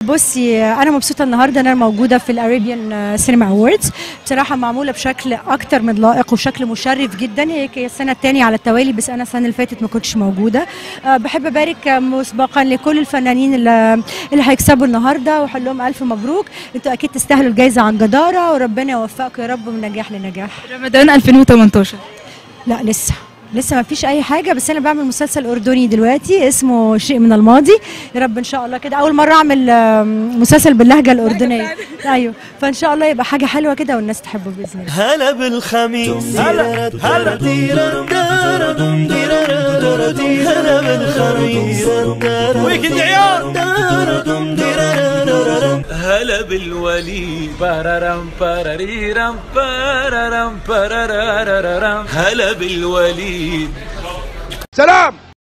بصي انا مبسوطه النهارده ان انا موجوده في الاريبيان سينما اووردز. بصراحه معموله بشكل اكتر من لائق وشكل مشرف جدا. هي السنه الثانيه على التوالي، بس انا السنه اللي فاتت ما كنتش موجوده. بحب ابارك مسبقا لكل الفنانين اللي هيكسبوا النهارده واقول لهم الف مبروك. انتوا اكيد تستاهلوا الجائزه عن جداره، وربنا يوفقكم يا رب من نجاح لنجاح. رمضان 2018 لا لسه ما فيش اي حاجه، بس انا بعمل مسلسل اردني دلوقتي اسمه شيء من الماضي. يا رب ان شاء الله كده اول مره اعمل مسلسل باللهجه الاردنيه. ايوه، فان شاء الله يبقى حاجه حلوه كده والناس تحبه باذن الله. هلا بالخميس، هلا بالخميس، ويكند عيار، هلا بالوليد، بارارام باراريرام بارارام بارارارام، هلا بالوليد. سلام.